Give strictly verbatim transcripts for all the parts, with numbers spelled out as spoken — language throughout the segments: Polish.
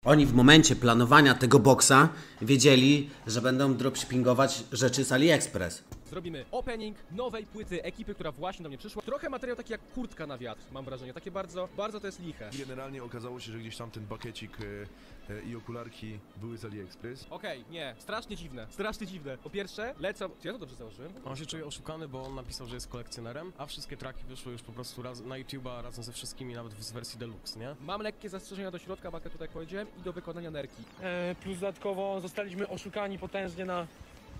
Oni w momencie planowania tego boksa wiedzieli, że będą dropshippingować rzeczy z AliExpress. Zrobimy opening nowej płyty ekipy, która właśnie do mnie przyszła. Trochę materiał taki jak kurtka na wiatr, mam wrażenie. Takie bardzo, bardzo to jest liche. Generalnie okazało się, że gdzieś tam ten bakiecik e, e, i okularki były z AliExpress. Okej, okay, nie, strasznie dziwne, strasznie dziwne. Po pierwsze, lecą... Czy ja to dobrze założyłem? On się czuje oszukany, bo on napisał, że jest kolekcjonerem, a wszystkie traki wyszły już po prostu raz, na YouTube'a razem ze wszystkimi, nawet z wersji deluxe, nie? Mam lekkie zastrzeżenia do środka baketu, tak jak powiedziałem, i do wykonania nerki. E, plus dodatkowo zostaliśmy oszukani potężnie na,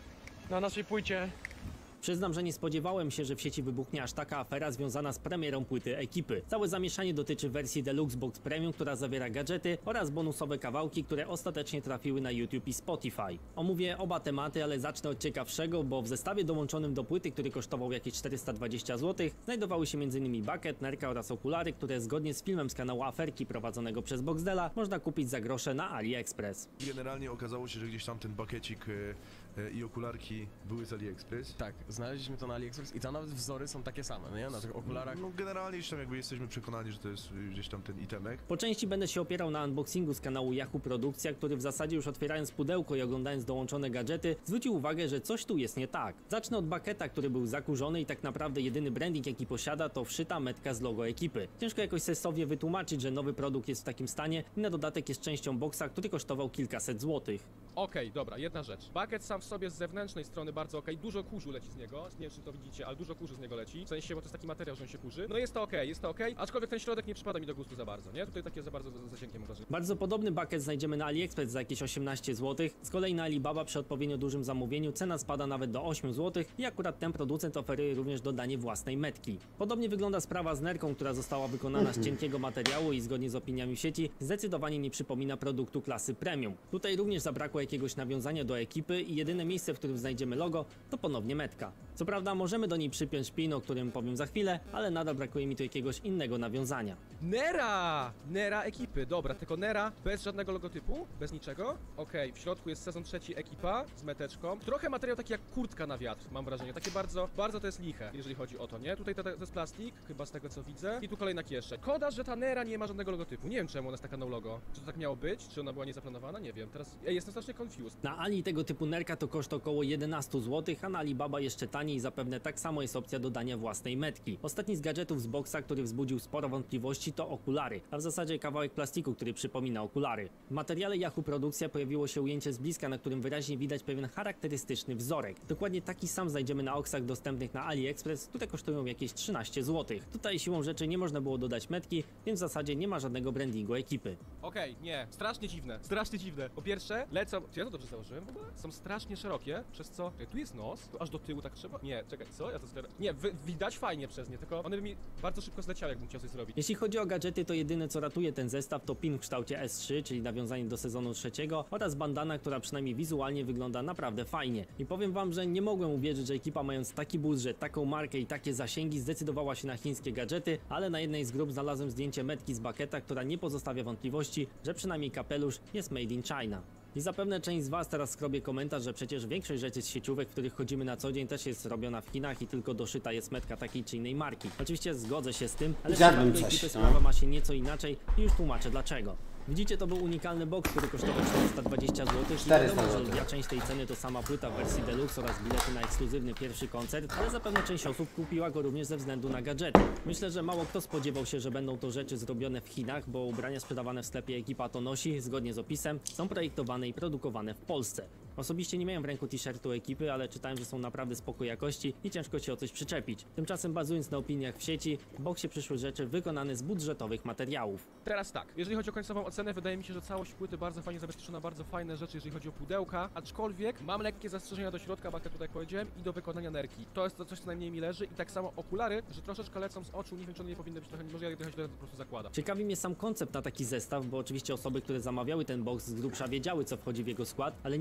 na naszej płycie. Przyznam, że nie spodziewałem się, że w sieci wybuchnie aż taka afera związana z premierą płyty ekipy. Całe zamieszanie dotyczy wersji Deluxe Box Premium, która zawiera gadżety oraz bonusowe kawałki, które ostatecznie trafiły na YouTube i Spotify. Omówię oba tematy, ale zacznę od ciekawszego, bo w zestawie dołączonym do płyty, który kosztował jakieś czterysta dwadzieścia złotych, znajdowały się m.in. bucket, nerka oraz okulary, które zgodnie z filmem z kanału Aferki prowadzonego przez Boxdela można kupić za grosze na AliExpress. Generalnie okazało się, że gdzieś tam ten bakiecik e, e, i okularki były z AliExpress. Tak, znaleźliśmy to na AliExpress i tam nawet wzory są takie same, nie? Na tych okularach. No generalnie już tam jakby jesteśmy przekonani, że to jest gdzieś tam ten itemek. Po części będę się opierał na unboxingu z kanału Yahoo Produkcja, który w zasadzie już otwierając pudełko i oglądając dołączone gadżety, zwrócił uwagę, że coś tu jest nie tak. Zacznę od bucketa, który był zakurzony i tak naprawdę jedyny branding jaki posiada to wszyta metka z logo ekipy. Ciężko jakoś sensownie wytłumaczyć, że nowy produkt jest w takim stanie i na dodatek jest częścią boxa, który kosztował kilkaset złotych. Okej, okay, dobra, jedna rzecz. Bucket sam w sobie z zewnętrznej strony bardzo okej, okay. Dużo kurzu leci z niego, nie wiem czy to widzicie, ale dużo kurzu z niego leci, w sensie, bo to jest taki materiał, że on się kurzy. No jest to okej, okay, jest to okej, okay, aczkolwiek ten środek nie przypada mi do gustu za bardzo, nie? Tutaj takie za bardzo zasięgiem wrażenie. Bardzo podobny bucket znajdziemy na AliExpress za jakieś osiemnaście złotych, z kolei na Alibaba przy odpowiednio dużym zamówieniu cena spada nawet do ośmiu złotych i akurat ten producent oferuje również dodanie własnej metki. Podobnie wygląda sprawa z nerką, która została wykonana z cienkiego materiału i zgodnie z opiniami w sieci zdecydowanie nie przypomina produktu klasy premium. Tutaj również zabrakło jakiegoś nawiązania do ekipy i jedyne miejsce, w którym znajdziemy logo, to ponownie metka. Co prawda możemy do niej przypiąć pin, o którym powiem za chwilę, ale nadal brakuje mi tu jakiegoś innego nawiązania. Nera! Nera ekipy, dobra, tylko Nera bez żadnego logotypu, bez niczego. Okej, okay, w środku jest sezon trzeci ekipa z meteczką. Trochę materiał taki jak kurtka na wiatr, mam wrażenie, takie bardzo, bardzo to jest liche, jeżeli chodzi o to, nie? Tutaj to, to jest plastik, chyba z tego co widzę. I tu kolejna kieszeń. Szkoda, że ta Nera nie ma żadnego logotypu, nie wiem czemu ona jest taka no logo. Czy to tak miało być? Czy ona była niezaplanowana? Nie wiem, teraz ja jestem strasznie confused. Na Ali tego typu nerka to koszt około jedenaście złotych, a na Alibaba jeszcze taniej i zapewne tak samo jest opcja dodania własnej metki. Ostatni z gadżetów z boxa, który wzbudził sporo wątpliwości to okulary, a w zasadzie kawałek plastiku, który przypomina okulary. W materiale Yahoo Produkcja pojawiło się ujęcie z bliska, na którym wyraźnie widać pewien charakterystyczny wzorek. Dokładnie taki sam znajdziemy na oksach dostępnych na AliExpress, które kosztują jakieś trzynaście złotych. Tutaj siłą rzeczy nie można było dodać metki, więc w zasadzie nie ma żadnego brandingu ekipy. Okej, okay, nie, strasznie dziwne, strasznie dziwne. Po pierwsze, lecą, czy ja to dobrze założyłem w ogóle? Są strasznie szerokie, przez co... Ej, tu jest nos, tu aż do tyłu tak trzeba? Nie, czekaj, co? Ja to zbiorę. Nie, wy, widać fajnie przez nie, tylko one by mi bardzo szybko zleciały, jakbym chciał coś zrobić. Jeśli chodzi o gadżety, to jedyne co ratuje ten zestaw to pin w kształcie S trzy, czyli nawiązanie do sezonu trzeciego oraz bandana, która przynajmniej wizualnie wygląda naprawdę fajnie. I powiem wam, że nie mogłem uwierzyć, że ekipa mając taki budżet, taką markę i takie zasięgi zdecydowała się na chińskie gadżety, ale na jednej z grup znalazłem zdjęcie metki z bucketa, która nie pozostawia wątpliwości, że przynajmniej kapelusz jest made in China. I zapewne część z was teraz skrobie komentarz, że przecież większość rzeczy z sieciówek, w których chodzimy na co dzień, też jest robiona w Chinach i tylko doszyta jest metka takiej czy innej marki. Oczywiście zgodzę się z tym, ale w przypadku ekipy sprawa ma się nieco inaczej i już tłumaczę dlaczego. Widzicie, to był unikalny box, który kosztował czterysta dwadzieścia złotych i wiadomo, że lwia część tej ceny to sama płyta w wersji deluxe oraz bilety na ekskluzywny pierwszy koncert, ale zapewne część osób kupiła go również ze względu na gadżety. Myślę, że mało kto spodziewał się, że będą to rzeczy zrobione w Chinach, bo ubrania sprzedawane w sklepie ekipa to nosi, zgodnie z opisem, są projektowane i produkowane w Polsce. Osobiście nie miałem w ręku t-shirtu ekipy, ale czytałem, że są naprawdę spoko jakości i ciężko się o coś przyczepić. Tymczasem bazując na opiniach w sieci, w boksie przyszły rzeczy wykonane z budżetowych materiałów. Teraz tak, jeżeli chodzi o końcową ocenę, wydaje mi się, że całość płyty bardzo fajnie zabezpieczona, bardzo fajne rzeczy, jeżeli chodzi o pudełka, aczkolwiek mam lekkie zastrzeżenia do środka baketu, tak jak powiedziałem, i do wykonania nerki. To jest to coś, co najmniej mi leży i tak samo okulary, że troszeczkę lecą z oczu, nie wiem, czy one nie powinny być trochę, może ja trochę źle po prostu zakładam. Ciekawi mnie sam koncept na taki zestaw, bo oczywiście osoby, które zamawiały ten box z grubsza wiedziały, co wchodzi w jego skład, ale nie wiem, jaki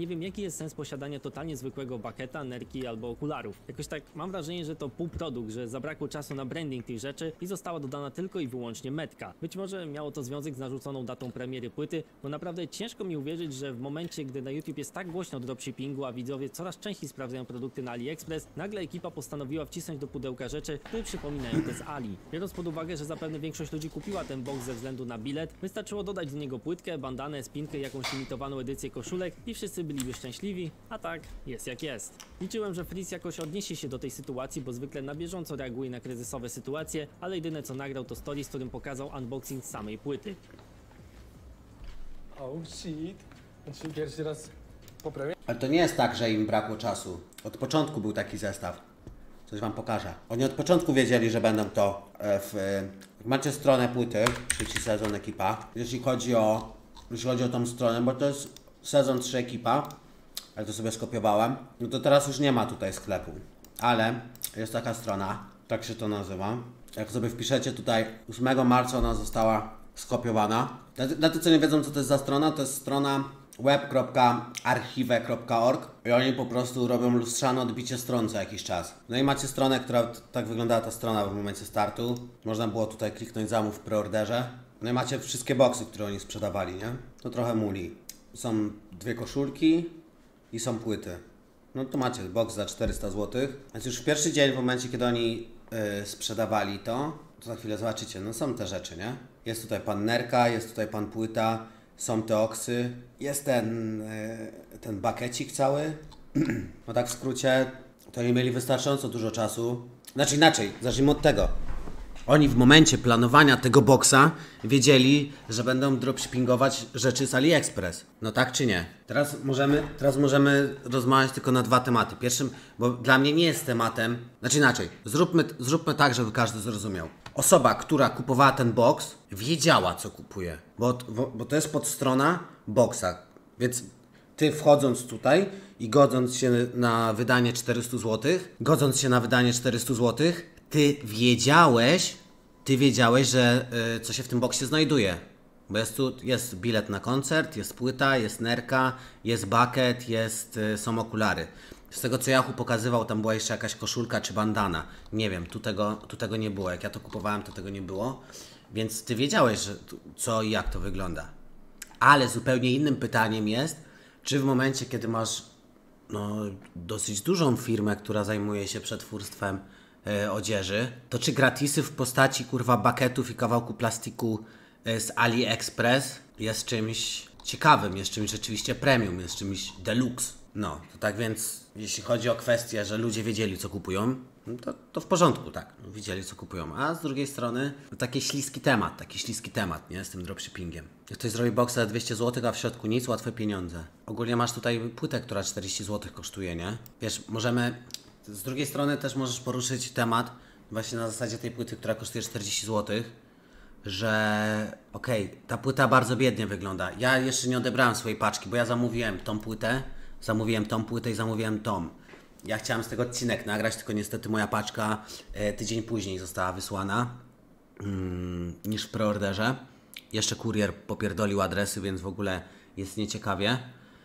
jest sens posiadania totalnie zwykłego baketa, nerki albo okularów. Jakoś tak mam wrażenie, że to półprodukt, że zabrakło czasu na branding tych rzeczy i została dodana tylko i wyłącznie metka. Być może miało to związek z narzuconą datą premiery płyty, bo naprawdę ciężko mi uwierzyć, że w momencie, gdy na YouTube jest tak głośno o dropshippingu, a widzowie coraz częściej sprawdzają produkty na AliExpress, nagle ekipa postanowiła wcisnąć do pudełka rzeczy, które przypominają te z Ali. Biorąc pod uwagę, że zapewne większość ludzi kupiła ten box ze względu na bilet, wystarczyło dodać do niego płytkę, bandanę, spinkę, jakąś limitowaną edycję koszulek i wszyscy byliby szczęśliwi, a tak jest jak jest. Liczyłem, że Freeze jakoś odniesie się do tej sytuacji, bo zwykle na bieżąco reaguje na kryzysowe sytuacje, ale jedyne co nagrał to story, z którym pokazał unboxing samej płyty. Oh shit. Znaczy pierwszy raz po premierze. Ale to nie jest tak, że im brakło czasu. Od początku był taki zestaw. Coś wam pokażę. Oni od początku wiedzieli, że będą to e, w... Jak macie stronę płyty, trzeci sezon ekipa, jeśli chodzi o... Jeśli chodzi o tą stronę, bo to jest sezon trzy ekipa, ale to sobie skopiowałem, no to teraz już nie ma tutaj sklepu. Ale jest taka strona, tak się to nazywa. Jak sobie wpiszecie tutaj, ósmego marca ona została skopiowana. Dla, dla tych, co nie wiedzą, co to jest za strona, to jest strona web kropka archive kropka org i oni po prostu robią lustrzane odbicie stron co jakiś czas. No i macie stronę, która tak wyglądała ta strona w momencie startu. Można było tutaj kliknąć zamów w preorderze. No i macie wszystkie boksy, które oni sprzedawali, nie? To trochę muli. Są dwie koszulki i są płyty. No to macie boks za czterysta złotych. Więc już w pierwszy dzień, w momencie kiedy oni yy, sprzedawali to, to za chwilę zobaczycie, no są te rzeczy, nie? Jest tutaj pan nerka, jest tutaj pan płyta, są te oksy, jest ten, yy, ten bakecik cały. No tak w skrócie, to oni mieli wystarczająco dużo czasu. Znaczy inaczej, zacznijmy od tego. Oni w momencie planowania tego boksa wiedzieli, że będą dropshippingować rzeczy z AliExpress. No tak czy nie? Teraz możemy, teraz możemy rozmawiać tylko na dwa tematy. Pierwszym, bo dla mnie nie jest tematem, znaczy inaczej, zróbmy, zróbmy tak, żeby każdy zrozumiał. Osoba, która kupowała ten boks, wiedziała, co kupuje, bo, bo, bo to jest podstrona boksa, więc ty wchodząc tutaj i godząc się na wydanie czterysta złotych, godząc się na wydanie czterysta złotych, ty wiedziałeś, ty wiedziałeś, że y, co się w tym boksie znajduje. Bo jest tu, jest bilet na koncert, jest płyta, jest nerka, jest bucket, jest, y, są okulary. Z tego co Yahoo pokazywał, tam była jeszcze jakaś koszulka czy bandana. Nie wiem, tu tego, tu tego nie było. Jak ja to kupowałem, to tego nie było. Więc ty wiedziałeś, że tu, co i jak to wygląda. Ale zupełnie innym pytaniem jest, czy w momencie, kiedy masz no, dosyć dużą firmę, która zajmuje się przetwórstwem e, odzieży, to czy gratisy w postaci kurwa baketów i kawałku plastiku e, z AliExpress jest czymś ciekawym, jest czymś rzeczywiście premium, jest czymś deluxe. No, to tak więc jeśli chodzi o kwestię, że ludzie wiedzieli co kupują, no to, to w porządku, tak, no, wiedzieli co kupują. A z drugiej strony no, taki śliski temat, taki śliski temat, nie, z tym dropshippingiem. Jak ktoś zrobi boxa za dwieście złotych, a w środku nic, łatwe pieniądze. Ogólnie masz tutaj płytę, która czterdzieści złotych kosztuje, nie? Wiesz, możemy, z drugiej strony też możesz poruszyć temat właśnie na zasadzie tej płyty, która kosztuje czterdzieści złotych, że okej, okay, ta płyta bardzo biednie wygląda. Ja jeszcze nie odebrałem swojej paczki, bo ja zamówiłem tą płytę, zamówiłem tą płytę i zamówiłem tą. Ja chciałem z tego odcinek nagrać, tylko niestety moja paczka e, tydzień później została wysłana mm, niż w preorderze. Jeszcze kurier popierdolił adresy, więc w ogóle jest nieciekawie.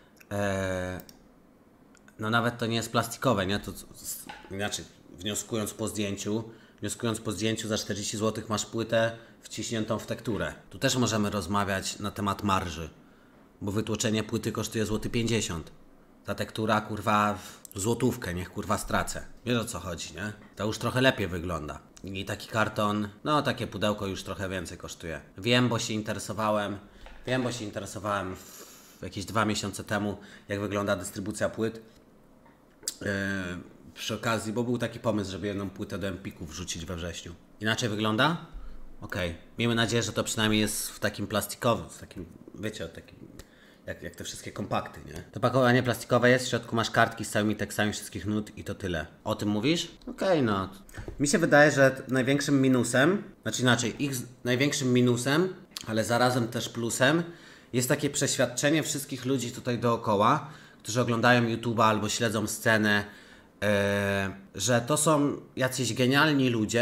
E, no nawet to nie jest plastikowe, nie? To, to, to, inaczej, wnioskując po zdjęciu, wnioskując po zdjęciu za czterdzieści złotych masz płytę wciśniętą w tekturę. Tu też możemy rozmawiać na temat marży, bo wytłoczenie płyty kosztuje złoty pięćdziesiąt. Ta tektura, kurwa, w złotówkę, niech kurwa stracę. Wiesz o co chodzi, nie? To już trochę lepiej wygląda. I taki karton, no takie pudełko już trochę więcej kosztuje. Wiem, bo się interesowałem, wiem, bo się interesowałem w jakieś dwa miesiące temu, jak wygląda dystrybucja płyt. Yy, przy okazji, bo był taki pomysł, żeby jedną płytę do Empiku wrzucić we wrześniu. Inaczej wygląda? Okej. Okay. Miejmy nadzieję, że to przynajmniej jest w takim plastikowym, w takim, wiecie, takim... Jak, jak te wszystkie kompakty, nie? To pakowanie plastikowe jest, w środku masz kartki z całymi tekstami wszystkich nut i to tyle. O tym mówisz? Okej, okay, no. Mi się wydaje, że największym minusem, znaczy inaczej, ich największym minusem, ale zarazem też plusem, jest takie przeświadczenie wszystkich ludzi tutaj dookoła, którzy oglądają YouTube'a albo śledzą scenę, yy, że to są jacyś genialni ludzie,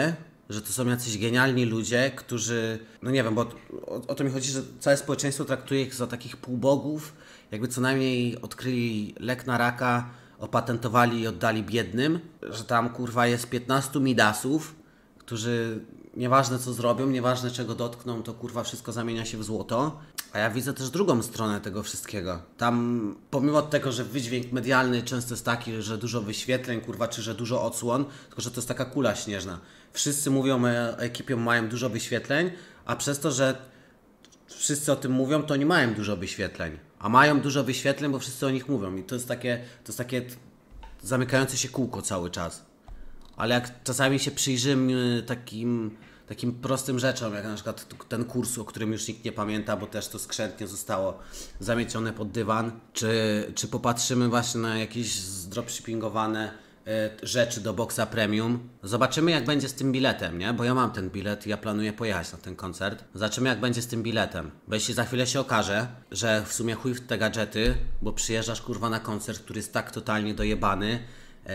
że to są jacyś genialni ludzie, którzy, no nie wiem, bo o, o to mi chodzi, że całe społeczeństwo traktuje ich za takich półbogów, jakby co najmniej odkryli lek na raka, opatentowali i oddali biednym, że tam kurwa jest piętnastu Midasów, którzy nieważne co zrobią, nieważne czego dotkną, to kurwa wszystko zamienia się w złoto. A ja widzę też drugą stronę tego wszystkiego. Tam pomimo tego, że wydźwięk medialny często jest taki, że dużo wyświetleń, kurwa, czy że dużo odsłon, tylko że to jest taka kula śnieżna. Wszyscy mówią o ekipie, mają dużo wyświetleń, a przez to, że wszyscy o tym mówią, to oni mają dużo wyświetleń. A mają dużo wyświetleń, bo wszyscy o nich mówią. I to jest takie, to jest takie zamykające się kółko cały czas. Ale jak czasami się przyjrzymy takim, takim prostym rzeczom, jak na przykład ten kurs, o którym już nikt nie pamięta, bo też to skrzętnie zostało zamiecione pod dywan, czy, czy popatrzymy właśnie na jakieś zdropshippingowane y, rzeczy do Boxa Premium, zobaczymy jak będzie z tym biletem, nie? Bo ja mam ten bilet i ja planuję pojechać na ten koncert. Zobaczymy jak będzie z tym biletem, bo jeśli za chwilę się okaże, że w sumie chuj w te gadżety, bo przyjeżdżasz kurwa na koncert, który jest tak totalnie dojebany, yy,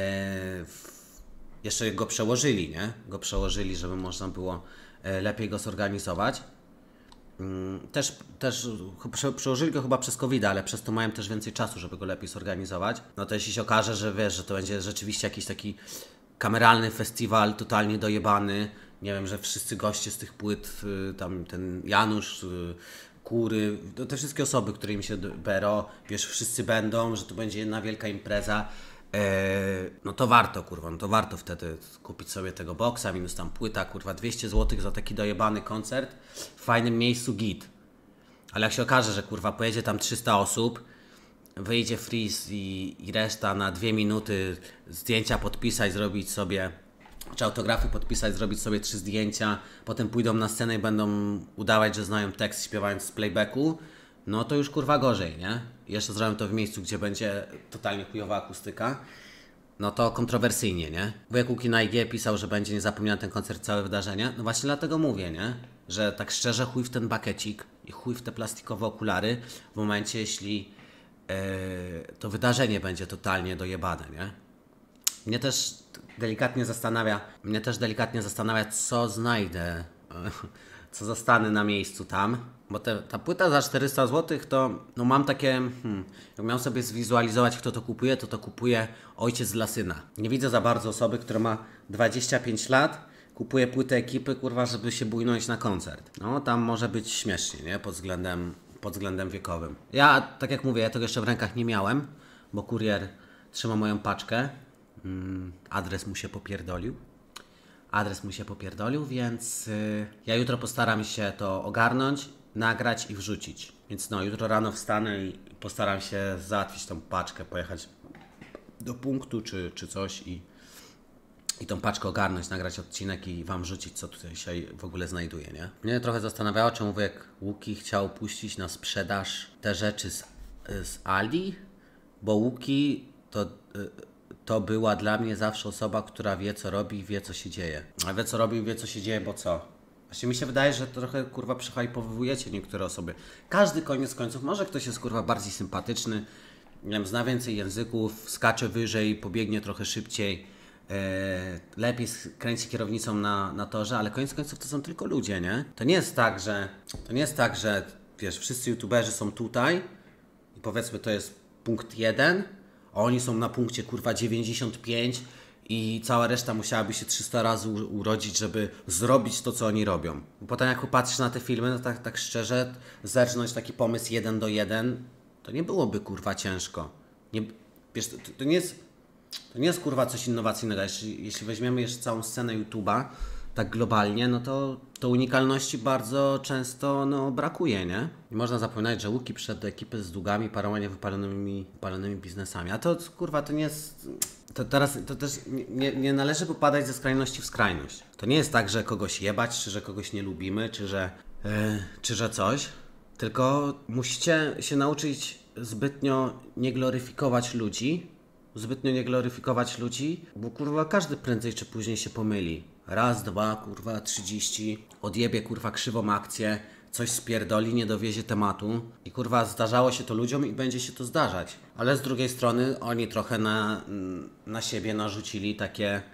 jeszcze go przełożyli, nie? Go przełożyli, żeby można było e, lepiej go zorganizować. Mm, też, też prze, przełożyli go chyba przez kowida, ale przez to mają też więcej czasu, żeby go lepiej zorganizować. No to jeśli się okaże, że wiesz, że to będzie rzeczywiście jakiś taki kameralny festiwal, totalnie dojebany, nie wiem, że wszyscy goście z tych płyt, y, tam ten Janusz, y, Kury, to te wszystkie osoby, które im się Bero, wiesz, wszyscy będą, że to będzie jedna wielka impreza. No to warto, kurwa, no to warto wtedy kupić sobie tego boksa, minus tam płyta, kurwa, dwieście złotych za taki dojebany koncert w fajnym miejscu, git. Ale jak się okaże, że kurwa pojedzie tam trzysta osób, wyjdzie Freeze i, i reszta na dwie minuty zdjęcia podpisać, zrobić sobie, czy autografy podpisać, zrobić sobie trzy zdjęcia, potem pójdą na scenę i będą udawać, że znają tekst śpiewając z playbacku, no to już kurwa gorzej, nie? I jeszcze zrobią to w miejscu, gdzie będzie totalnie chujowa akustyka. No to kontrowersyjnie, nie? Wujek Łuki na I G pisał, że będzie niezapomniany ten koncert, całe wydarzenie. No właśnie dlatego mówię, nie? Że tak szczerze chuj w ten bakecik i chuj w te plastikowe okulary w momencie, jeśli yy, to wydarzenie będzie totalnie dojebane, nie? Mnie też delikatnie zastanawia, mnie też delikatnie zastanawia, co znajdę, co zostanę na miejscu tam. Bo te, ta płyta za czterysta złotych to, no mam takie, hmm, jak miałem sobie zwizualizować kto to kupuje, to to kupuje ojciec dla syna. Nie widzę za bardzo osoby, która ma dwadzieścia pięć lat, kupuje płytę ekipy, kurwa, żeby się bujnąć na koncert. No tam może być śmiesznie, nie? Pod względem, pod względem wiekowym. Ja, tak jak mówię, ja tego jeszcze w rękach nie miałem, bo kurier trzyma moją paczkę. Hmm, adres mu się popierdolił. Adres mu się popierdolił, więc yy, ja jutro postaram się to ogarnąć, nagrać i wrzucić. Więc no, jutro rano wstanę i postaram się załatwić tą paczkę, pojechać do punktu czy, czy coś i, i tą paczkę ogarnąć, nagrać odcinek i wam wrzucić, co tutaj się w ogóle znajduje, nie? Mnie trochę zastanawiało, czemu wujek Łuki chciał puścić na sprzedaż te rzeczy z, z Ali, bo Łuki to... Yy, to była dla mnie zawsze osoba, która wie co robi i wie co się dzieje. A wie co robi i wie co się dzieje, bo co? Właśnie mi się wydaje, że trochę kurwa przyhajpowujecie niektóre osoby. Każdy koniec końców, może ktoś jest kurwa bardziej sympatyczny, nie wiem, zna więcej języków, skacze wyżej, pobiegnie trochę szybciej, e, lepiej kręci kierownicą na, na torze, ale koniec końców to są tylko ludzie, nie? To nie jest tak, że to nie jest tak, że wiesz, wszyscy youtuberzy są tutaj i powiedzmy to jest punkt jeden, a oni są na punkcie kurwa dziewięćdziesiąt pięć i cała reszta musiałaby się trzysta razy urodzić, żeby zrobić to, co oni robią. Potem jak popatrzysz na te filmy, no tak, tak szczerze, zerżnąć taki pomysł jeden do jeden, to nie byłoby kurwa ciężko. Nie, wiesz, to, to, nie jest, to nie jest kurwa coś innowacyjnego. Jeśli, jeśli weźmiemy jeszcze całą scenę YouTube'a, tak globalnie, no to, to unikalności bardzo często no, brakuje, nie? Nie można zapominać, że Łuki przyszedł do ekipy z długami, paroma niewypalonymi wypalonymi biznesami. A to kurwa, to nie jest... To teraz to też nie, nie należy popadać ze skrajności w skrajność. To nie jest tak, że kogoś jebać, czy że kogoś nie lubimy, czy że, yy, czy że coś. Tylko musicie się nauczyć zbytnio nie gloryfikować ludzi, zbytnio nie gloryfikować ludzi, bo kurwa każdy prędzej czy później się pomyli. Raz, dwa, kurwa, trzydzieści, odjebie kurwa krzywą akcję, coś spierdoli, nie dowiezie tematu i kurwa zdarzało się to ludziom i będzie się to zdarzać. Ale z drugiej strony oni trochę na, na siebie narzucili takie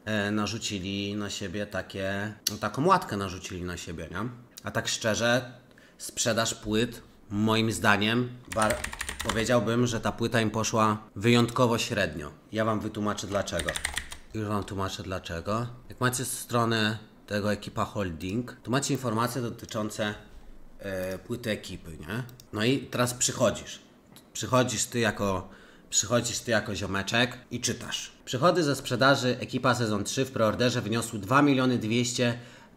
e, narzucili na siebie takie, no, taką łatkę narzucili na siebie, nie? A tak szczerze, sprzedaż płyt, moim zdaniem, bar- powiedziałbym, że ta płyta im poszła wyjątkowo średnio. Ja wam wytłumaczę dlaczego. Już wam tłumaczę dlaczego. Jak macie stronę tego Ekipa Holding, to macie informacje dotyczące e, płyty ekipy, nie? No i teraz przychodzisz. Przychodzisz ty jako, przychodzisz ty jako ziomeczek i czytasz. Przychody ze sprzedaży Ekipa sezon trzy w preorderze wyniosły dwa miliony dwieście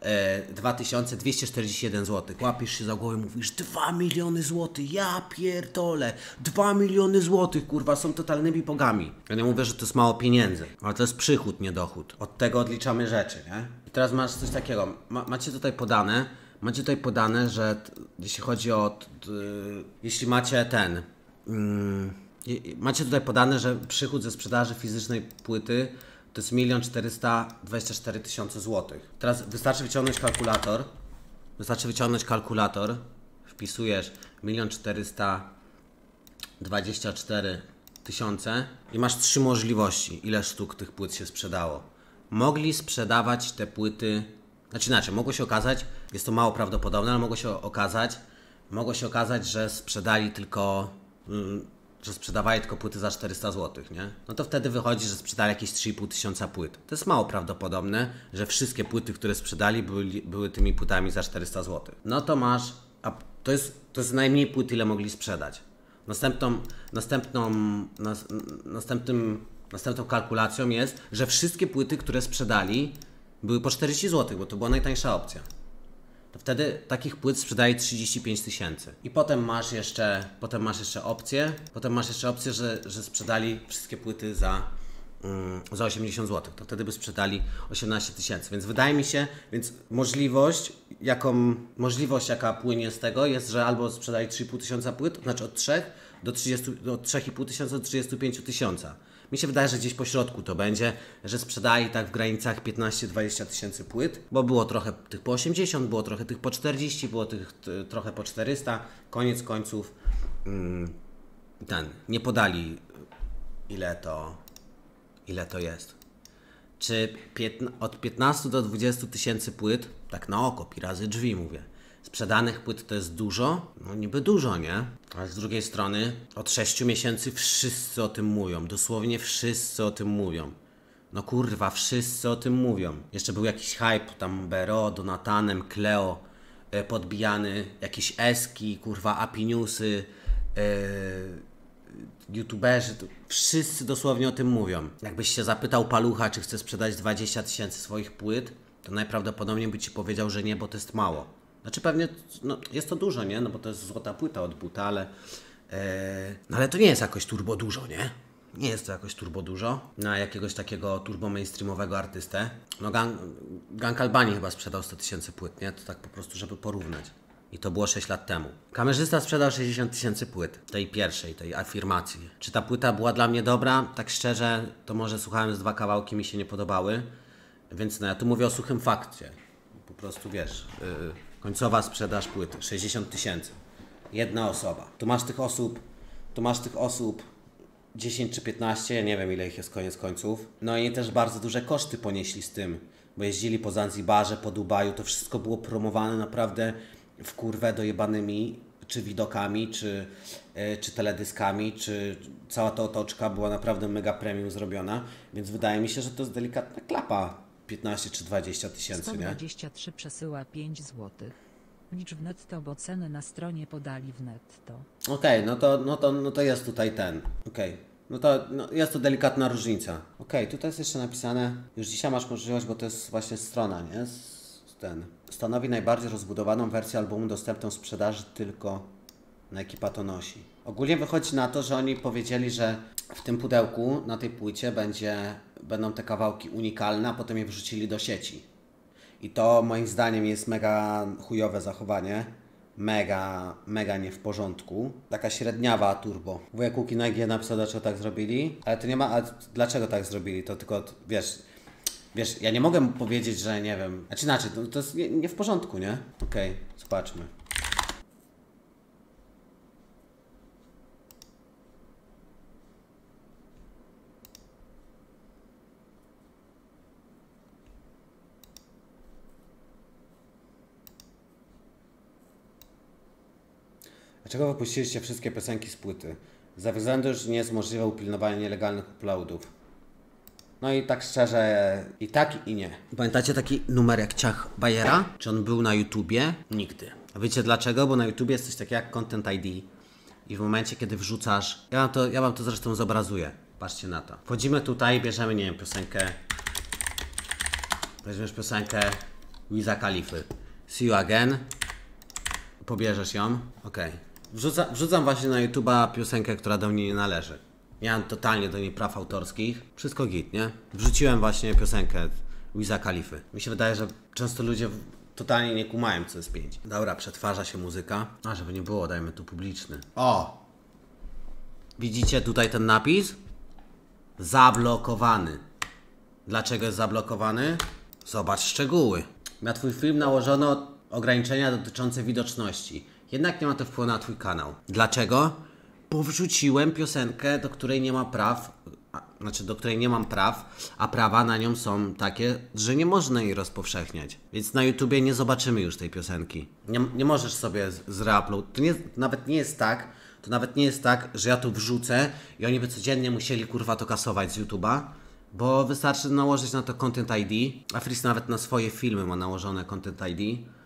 dwa tysiące dwieście czterdzieści jeden złotych. Łapiesz się za głowę i mówisz dwa miliony złotych, ja pierdolę, dwa miliony złotych, kurwa, są totalnymi bogami. Ja nie mówię, że to jest mało pieniędzy, ale to jest przychód, nie dochód. Od tego odliczamy rzeczy, nie? I teraz masz coś takiego, Ma, macie tutaj podane, macie tutaj podane, że t, jeśli chodzi o, t, t, jeśli macie ten, mm, macie tutaj podane, że przychód ze sprzedaży fizycznej płyty to jest milion czterysta dwadzieścia cztery tysiące złotych. Teraz wystarczy wyciągnąć kalkulator. Wystarczy wyciągnąć kalkulator. Wpisujesz milion czterysta dwadzieścia cztery tysiące i masz trzy możliwości, ile sztuk tych płyt się sprzedało. Mogli sprzedawać te płyty, znaczy inaczej, mogło się okazać, jest to mało prawdopodobne, ale mogło się okazać, mogło się okazać, że sprzedali tylko... Mm, że sprzedawali tylko płyty za czterysta złotych, nie? No to wtedy wychodzi, że sprzedali jakieś trzy i pół tysiąca płyt. To jest mało prawdopodobne, że wszystkie płyty, które sprzedali, były, były tymi płytami za czterysta złotych. No to masz, a to jest, to jest najmniej płyt, ile mogli sprzedać. Następną, następną, nas, następnym, następną kalkulacją jest, że wszystkie płyty, które sprzedali, były po czterdzieści złotych, bo to była najtańsza opcja. To wtedy takich płyt sprzedaje trzydzieści pięć tysięcy. I potem masz jeszcze, potem masz jeszcze opcję, potem masz jeszcze opcję, że, że sprzedali wszystkie płyty za, mm, za osiemdziesiąt złotych. To wtedy by sprzedali osiemnaście tysięcy. Więc wydaje mi się, więc możliwość, jaką, możliwość jaka płynie z tego jest, że albo sprzedali trzy i pół tysiąca płyt, to znaczy od trzech do trzydziestu, od trzy i pół tysiąca do trzydziestu pięciu tysiąca. Mi się wydaje, że gdzieś po środku to będzie, że sprzedali tak w granicach piętnaście do dwudziestu tysięcy płyt, bo było trochę tych po osiemdziesiąt, było trochę tych po czterdzieści, było tych t, trochę po czterysta. Koniec końców mm, ten, nie podali ile to, ile to jest. Czy piętna, od piętnastu do dwudziestu tysięcy płyt, tak na oko, pi razy drzwi mówię, sprzedanych płyt to jest dużo? No niby dużo, nie? Ale z drugiej strony od sześciu miesięcy wszyscy o tym mówią. Dosłownie wszyscy o tym mówią. No kurwa, wszyscy o tym mówią. Jeszcze był jakiś hype, tam B R O, Donatanem, Cleo, e, podbijany, jakieś eski, kurwa, Api Newsy, e, youtuberzy, to wszyscy dosłownie o tym mówią. Jakbyś się zapytał Palucha, czy chce sprzedać dwadzieścia tysięcy swoich płyt, to najprawdopodobniej by ci powiedział, że nie, bo to jest mało. Znaczy pewnie, no jest to dużo, nie? No bo to jest złota płyta od buta, ale... E, no ale to nie jest jakoś turbo dużo, nie? Nie jest to jakoś turbo dużo na jakiegoś takiego turbo mainstreamowego artystę. No Gang, Gang Albanii chyba sprzedał sto tysięcy płyt, nie? To tak po prostu, żeby porównać. I to było sześć lat temu. Kamerzysta sprzedał sześćdziesiąt tysięcy płyt. Tej pierwszej, tej afirmacji. Czy ta płyta była dla mnie dobra? Tak szczerze, to może słuchałem z dwa kawałki, mi się nie podobały. Więc no ja tu mówię o suchym fakcie. Po prostu wiesz... Yy, końcowa sprzedaż płyty. sześćdziesiąt tysięcy. Jedna osoba. Tu masz tych osób... Tu masz tych osób... dziesięć czy piętnaście, ja nie wiem ile ich jest koniec końców. No i też bardzo duże koszty ponieśli z tym. Bo jeździli po Zanzibarze, po Dubaju. To wszystko było promowane naprawdę... w kurwę dojebanymi, czy widokami, czy, yy, czy teledyskami, czy cała ta otoczka była naprawdę mega premium zrobiona, więc wydaje mi się, że to jest delikatna klapa, piętnaście czy dwadzieścia tysięcy, nie? sto dwadzieścia trzy przesyła pięć złotych. Licz w netto, bo ceny na stronie podali w netto. Okej, okay, no, to, no, to, no to jest tutaj ten, okej. Okay. No to no jest to delikatna różnica. Okej, okay, tutaj jest jeszcze napisane, już dzisiaj masz możliwość, bo to jest właśnie strona, nie? Ten. Stanowi najbardziej rozbudowaną wersję albumu dostępną w sprzedaży tylko na Ekipa to nosi. Ogólnie wychodzi na to, że oni powiedzieli, że w tym pudełku, na tej płycie będzie, będą te kawałki unikalne, a potem je wrzucili do sieci. I to moim zdaniem jest mega chujowe zachowanie. Mega, mega nie w porządku. Taka średniawa turbo. Wujek Łuki na I G napisał, dlaczego tak zrobili. Ale to nie ma, a dlaczego tak zrobili? To tylko, wiesz... Wiesz, ja nie mogę powiedzieć, że nie wiem. Znaczy inaczej, to, to jest nie, nie w porządku, nie? Okej, okay, zobaczmy. Dlaczego wypuściliście wszystkie piosenki z płyty? Ze względu, że nie jest możliwe upilnowanie nielegalnych uploadów. No i tak szczerze, i tak i nie. Pamiętacie taki numer jak Ciach Bajera? Czy on był na YouTubie? Nigdy. A wiecie dlaczego? Bo na YouTubie jest coś takiego jak Content I D. I w momencie, kiedy wrzucasz... Ja wam to, ja wam to zresztą zobrazuję. Patrzcie na to. Wchodzimy tutaj, bierzemy, nie wiem, piosenkę... Weźmiesz piosenkę Wiza Khalify. See you again. Pobierzesz ją. Okej. Okay. Wrzuca, wrzucam właśnie na YouTube'a piosenkę, która do mnie nie należy. Miałem totalnie do niej praw autorskich. Wszystko git, nie? Wrzuciłem właśnie piosenkę Wiza Khalify. Mi się wydaje, że często ludzie totalnie nie kumają, co jest pięć. Dobra, przetwarza się muzyka. A, żeby nie było, dajmy tu publiczny. O! Widzicie tutaj ten napis? Zablokowany. Dlaczego jest zablokowany? Zobacz szczegóły. Na twój film nałożono ograniczenia dotyczące widoczności. Jednak nie ma to wpływu na twój kanał. Dlaczego? Bo wrzuciłem piosenkę, do której nie ma praw, a, znaczy do której nie mam praw, a prawa na nią są takie, że nie można jej rozpowszechniać. Więc na YouTubie nie zobaczymy już tej piosenki. Nie, nie możesz sobie zreupload. To nie, nawet nie jest tak, to nawet nie jest tak, że ja tu wrzucę i oni by codziennie musieli kurwa to kasować z YouTube'a, bo wystarczy nałożyć na to Content I D, a Freeze nawet na swoje filmy ma nałożone Content I D.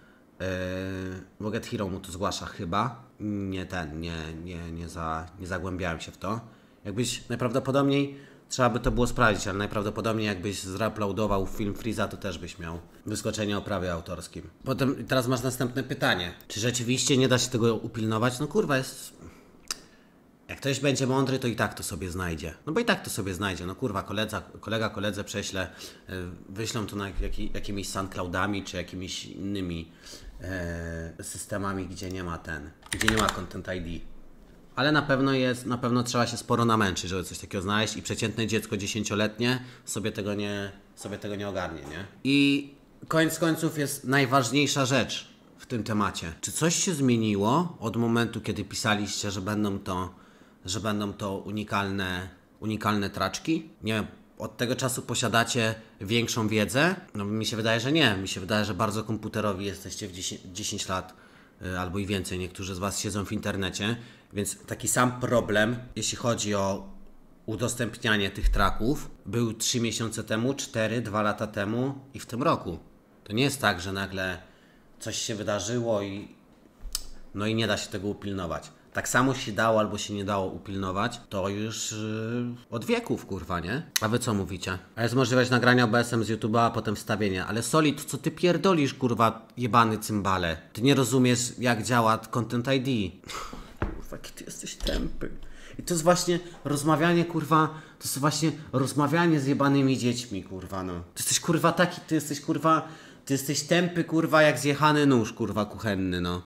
Yy, Get Hero mu to zgłasza chyba. Nie ten, nie, nie, nie, za, nie zagłębiałem się w to. Jakbyś najprawdopodobniej, trzeba by to było sprawdzić, ale najprawdopodobniej jakbyś zreuploadował film Freeza, to też byś miał wyskoczenie o prawie autorskim. Potem, teraz masz następne pytanie. Czy rzeczywiście nie da się tego upilnować? No kurwa, jest... Jak ktoś będzie mądry, to i tak to sobie znajdzie. No bo i tak to sobie znajdzie. No kurwa, koledza, kolega koledze prześle, yy, wyślą to na jaki, jakimiś SoundCloudami, czy jakimiś innymi yy, systemami, gdzie nie ma ten, gdzie nie ma Content I D. Ale na pewno jest, na pewno trzeba się sporo namęczyć, żeby coś takiego znaleźć i przeciętne dziecko dziesięcioletnie sobie tego nie, sobie tego nie ogarnie, nie? I koniec końców jest najważniejsza rzecz w tym temacie. Czy coś się zmieniło od momentu, kiedy pisaliście, że będą to że będą to unikalne, unikalne traczki? Nie wiem, od tego czasu posiadacie większą wiedzę? No mi się wydaje, że nie. Mi się wydaje, że bardzo komputerowi jesteście w dziesięć lat yy, albo i więcej. Niektórzy z was siedzą w internecie, więc taki sam problem, jeśli chodzi o udostępnianie tych traków, był trzy miesiące temu, cztery, dwa lata temu i w tym roku. To nie jest tak, że nagle coś się wydarzyło i no i nie da się tego upilnować. Tak samo się dało albo się nie dało upilnować, to już yy, od wieków, kurwa, nie? A wy co mówicie? A jest możliwość nagrania O B S-em z YouTube'a, a potem wstawienia. Ale Solid, co ty pierdolisz, kurwa, jebany cymbale? Ty nie rozumiesz, jak działa Content I D. Kurwa, jaki ty jesteś tępy. I to jest właśnie rozmawianie, kurwa, to jest właśnie rozmawianie z jebanymi dziećmi, kurwa, no. Ty jesteś, kurwa, taki, ty jesteś, kurwa, ty jesteś tępy, kurwa, jak zjechany nóż, kurwa, kuchenny, no.